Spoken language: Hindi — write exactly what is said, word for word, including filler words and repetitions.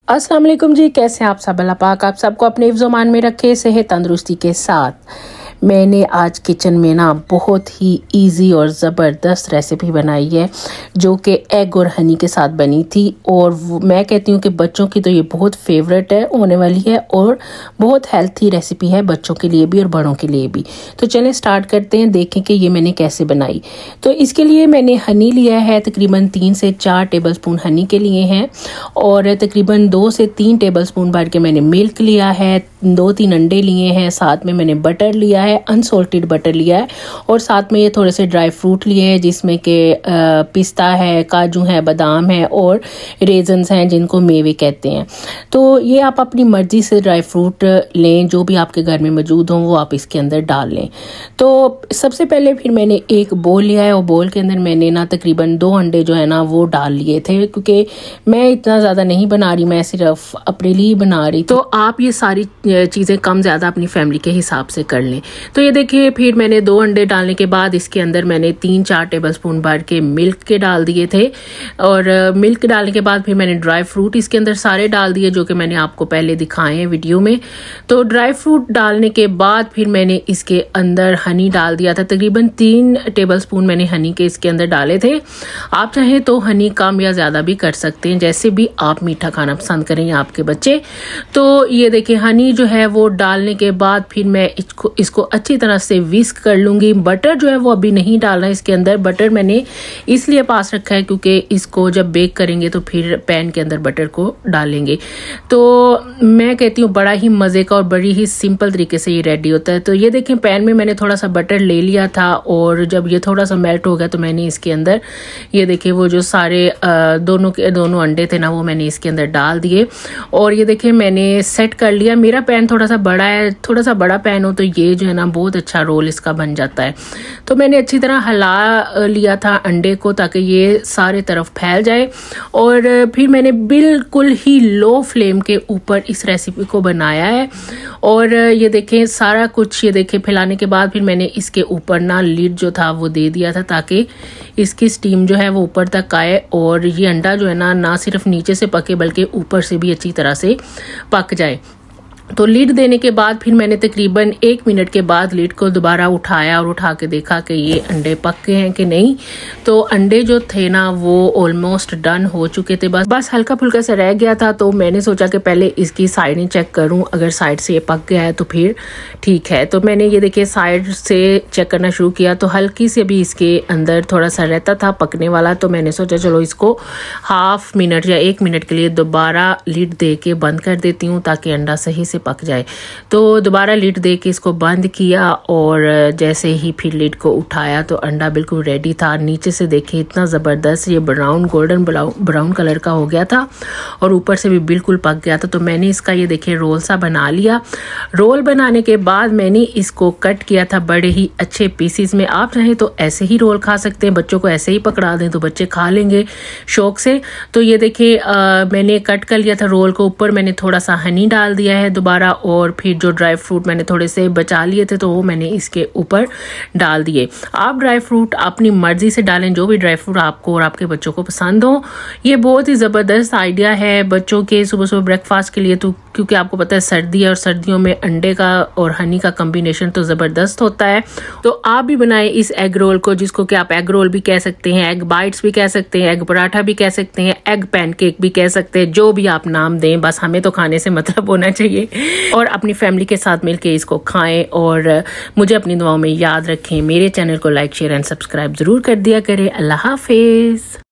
अस्सलाम वालेकुम जी, कैसे हैं आप सब। अल्लाह पाक आप सबको अपने हिफ्ज़-ओ-मान में रखे, सेहत तंदुरुस्ती के साथ। मैंने आज किचन में ना बहुत ही इजी और ज़बरदस्त रेसिपी बनाई है जो कि एग और हनी के साथ बनी थी, और मैं कहती हूँ कि बच्चों की तो ये बहुत फेवरेट है होने वाली है और बहुत हेल्थी रेसिपी है बच्चों के लिए भी और बड़ों के लिए भी। तो चलें स्टार्ट करते हैं, देखें कि ये मैंने कैसे बनाई। तो इसके लिए मैंने हनी लिया है, तकरीबन तीन से चार टेबलस्पून हनी के लिए हैं, और तकरीबन दो से तीन टेबलस्पून भर के मैंने मिल्क लिया है, दो तीन अंडे लिए हैं, साथ में मैंने बटर लिया है, अनसॉल्टेड बटर लिया है, और साथ में ये थोड़े से ड्राई फ्रूट लिए हैं जिसमें कि पिस्ता है, काजू है, बादाम है और रेजन्स हैं जिनको मेवे कहते हैं। तो ये आप अपनी मर्जी से ड्राई फ्रूट लें, जो भी आपके घर में मौजूद हों वो आप इसके अंदर डाल लें। तो सबसे पहले फिर मैंने एक बोल लिया है और बोल के अंदर मैंने ना तकरीबन दो अंडे जो है ना वो डाल लिए थे, क्योंकि मैं इतना ज़्यादा नहीं बना रही, मैं सिर्फ अपने लिए बना रही। तो आप ये सारी चीज़ें कम ज़्यादा अपनी फैमिली के हिसाब से कर लें। तो ये देखिए फिर मैंने दो अंडे डालने के बाद इसके अंदर मैंने तीन चार टेबलस्पून भर के मिल्क के डाल दिए थे, और मिल्क डालने के बाद फिर मैंने ड्राई फ्रूट इसके अंदर सारे डाल दिए जो कि मैंने आपको पहले दिखाए हैं वीडियो में। तो ड्राई फ्रूट डालने के बाद फिर मैंने इसके अंदर हनी डाल दिया था, तकरीबन तीन टेबलस्पून मैंने हनी के इसके अंदर डाले थे। आप चाहें तो हनी कम या ज़्यादा भी कर सकते हैं, जैसे भी आप मीठा खाना पसंद करें या आपके बच्चे। तो ये देखिए हनी जो है वो डालने के बाद फिर मैं इसको इसको अच्छी तरह से विस्क कर लूँगी। बटर जो है वो अभी नहीं डालना इसके अंदर, बटर मैंने इसलिए पास रखा है क्योंकि इसको जब बेक करेंगे तो फिर पैन के अंदर बटर को डालेंगे। तो मैं कहती हूँ बड़ा ही मज़े का और बड़ी ही सिंपल तरीके से ये रेडी होता है। तो ये देखें पैन में मैंने थोड़ा सा बटर ले लिया था, और जब ये थोड़ा सा मेल्ट हो गया तो मैंने इसके अंदर ये देखिए वो जो सारे दोनों के दोनों अंडे थे ना वो मैंने इसके अंदर डाल दिए, और ये देखिए मैंने सेट कर लिया। मेरा पैन थोड़ा सा बड़ा है, थोड़ा सा बड़ा पैन हो तो ये जो है ना बहुत अच्छा रोल इसका बन जाता है। तो मैंने अच्छी तरह हिला लिया था अंडे को ताकि ये सारे तरफ फैल जाए, और फिर मैंने बिल्कुल ही लो फ्लेम के ऊपर इस रेसिपी को बनाया है। और ये देखें सारा कुछ ये देखें फैलाने के बाद फिर मैंने इसके ऊपर ना लिड जो था वो दे दिया था ताकि इसकी स्टीम जो है वो ऊपर तक आए, और ये अंडा जो है ना ना सिर्फ नीचे से पके बल्कि ऊपर से भी अच्छी तरह से पक जाए। तो लीड देने के बाद फिर मैंने तकरीबन एक मिनट के बाद लीड को दोबारा उठाया और उठा के देखा कि ये अंडे पक गए हैं कि नहीं। तो अंडे जो थे ना वो ऑलमोस्ट डन हो चुके थे, बस बस हल्का फुल्का सा रह गया था। तो मैंने सोचा कि पहले इसकी साइडें चेक करूं, अगर साइड से ये पक गया है तो फिर ठीक है। तो मैंने ये देखिए साइड से चेक करना शुरू किया तो हल्की से भी इसके अंदर थोड़ा सा रहता था पकने वाला। तो मैंने सोचा चलो इसको हाफ मिनट या एक मिनट के लिए दोबारा लीड दे के बंद कर देती हूँ ताकि अंडा सही से पक जाए। तो दोबारा लीड दे के इसको बंद किया, और जैसे ही फिर लीड को उठाया तो अंडा बिल्कुल रेडी था। नीचे से देखिए इतना ज़बरदस्त ये ब्राउन गोल्डन ब्राउन कलर का हो गया था, और ऊपर से भी बिल्कुल पक गया था। तो मैंने इसका ये देखिए रोल सा बना लिया। रोल बनाने के बाद मैंने इसको कट किया था बड़े ही अच्छे पीसीज में। आप चाहें तो ऐसे ही रोल खा सकते हैं, बच्चों को ऐसे ही पकड़ा दें तो बच्चे खा लेंगे शौक से। तो ये देखिए मैंने कट कर लिया था रोल को, ऊपर मैंने थोड़ा सा हनी डाल दिया है दोबारा, और फिर जो ड्राई फ्रूट मैंने थोड़े से बचा लिए थे तो वो मैंने इसके ऊपर डाल दिए। आप ड्राई फ्रूट अपनी मर्जी से डालें, जो भी ड्राई फ्रूट आपको और आपके बच्चों को पसंद हो। ये बहुत ही ज़बरदस्त आइडिया है बच्चों के सुबह सुबह ब्रेकफास्ट के लिए, तो क्योंकि आपको पता है सर्दी है और सर्दियों में अंडे का और हनी का कॉम्बिनेशन तो ज़बरदस्त होता है। तो आप भी बनाएं इस एग रोल को, जिसको कि आप एग रोल भी कह सकते हैं, एग बाइट्स भी कह सकते हैं, एग पराठा भी कह सकते हैं, एग पैनकेक भी कह सकते हैं, जो भी आप नाम दें, बस हमें तो खाने से मतलब होना चाहिए। और अपनी फैमिली के साथ मिलके इसको खाएं, और मुझे अपनी दुआओं में याद रखें। मेरे चैनल को लाइक शेयर एंड सब्सक्राइब ज़रूर कर दिया करें। अल्लाह हाफिज़।